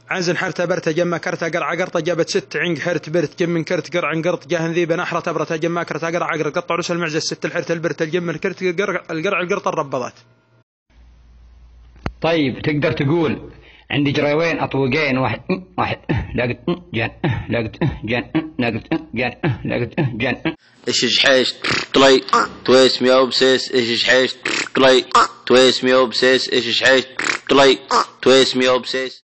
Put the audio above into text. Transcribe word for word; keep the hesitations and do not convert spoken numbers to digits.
عنزن حرت برت جمع كرت قرع قرطة جابت ست عنق حرت برت جم من كرت قرع قرط جاهن ذيب نحرة تبرت جمع كرت قرع قرع قطع رس المعزة ست الحرت البرت الجم الكرت القرع القرع القرطة الربضات. طيب تقدر تقول عندي جريوين أطوقين واحد واحد لاقت جان لاقت جان لاقت جان لاقت جان. إيش حيش طلي تويس مياو بسيس إيش حيش طلي تويس مياو بسيس إيش حيش طلي تويس مياو بسيس.